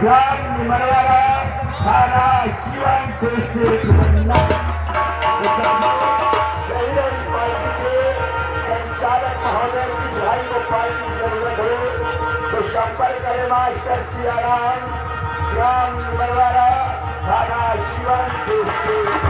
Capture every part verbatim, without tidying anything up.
ग्राम निमरवाड़ा थाना जीवन संचालक महोदय की भाई को पानी की जरूरत हो तो संपर्क करें मास्टर सियाराम ग्राम निमरवाड़ा थाना जीवन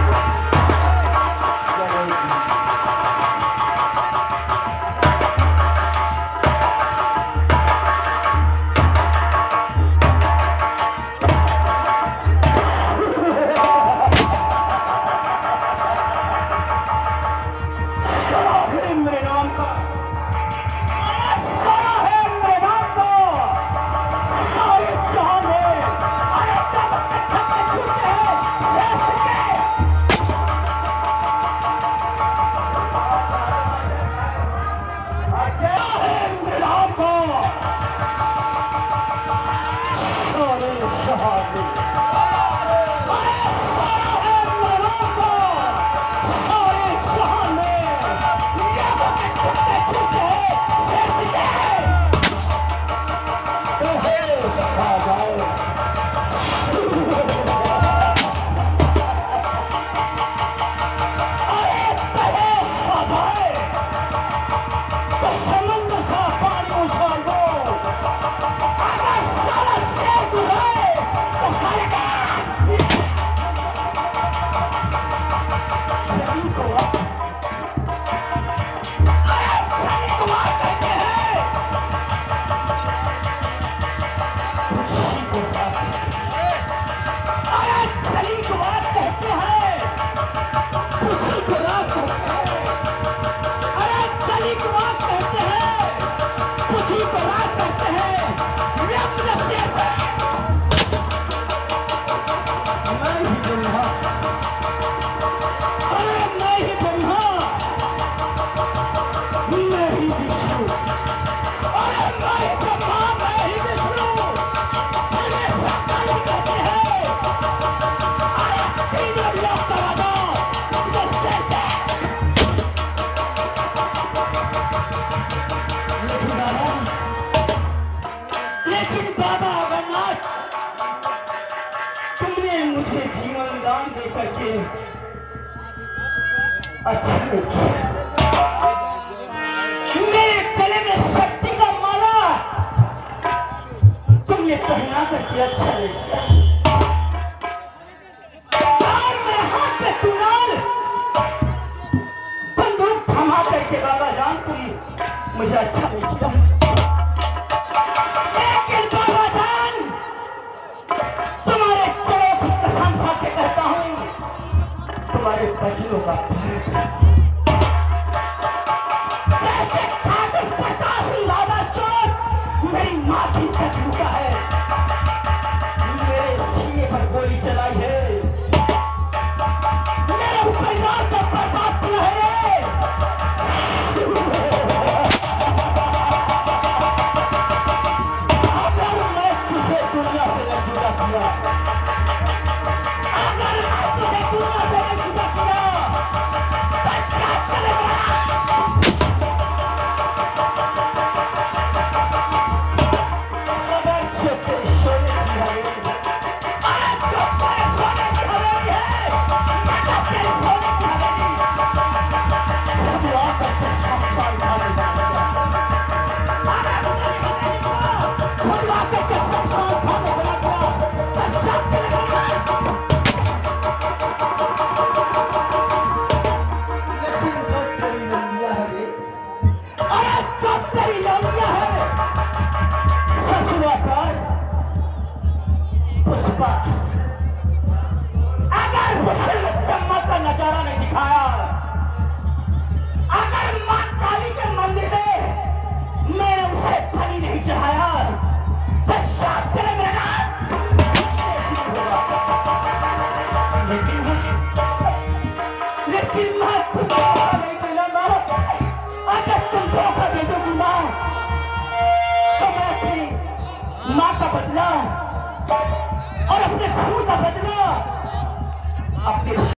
जीवन दान दे करके अच्छा मेरे गले में शक्ति का माला तुमने पहना करके अच्छा लगता और मेरे हाथ में तुनाल बंदूक थमा करके बाबा जान तुम मुझे अच्छा लगता लेकिन बाबा जान तुम्हारे चलो की कसम खा के कहता हूँ तुम्हारे बचनों का जैसे खाकर पचास लादा चोट मेरी माथी तक रुका है मेरे सीने पर गोली चलाई है मेरे परिवार का बर्बाद किया है अगर मैं तुझे दुनिया से न जुदा किया अगर मैं तुझे दुनिया से न जुदा किया तो क्या चलेगा अगर जो तेरे सोने की हवेली अरे जो तेरे सोने की हवेली है अगर तेरे सोने की हवेली खुद आकर के शमशान घाट में अगर तेरी हवेली को खुद आकर के शमशान घाट में बना दिया तो क्या चलेगा लेकिन जो तेरी लंबिया है रे अरे जो तेरी लंबिया है ससुराकार पुष्पा अगर हुस्न चम्मा का नजारा नहीं दिखाया अगर मां काली के मंदिर में मैंने उसे बलि नहीं चढ़ाया तो शायद तेरे मेरा लेकिन लेकिन मैं खुद नहीं मिला अगर तुम धोखा दे दोगी मां तो मैं अपनी मां का बदला और अपने खून का बदला अपने